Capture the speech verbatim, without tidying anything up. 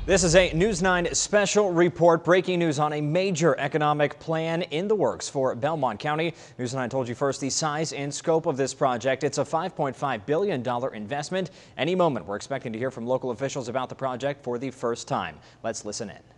This is a News nine special report. Breaking news on a major economic plan in the works for Belmont County. News nine told you first the size and scope of this project. It's a five point five billion dollar investment. Any moment, we're expecting to hear from local officials about the project for the first time. Let's listen in.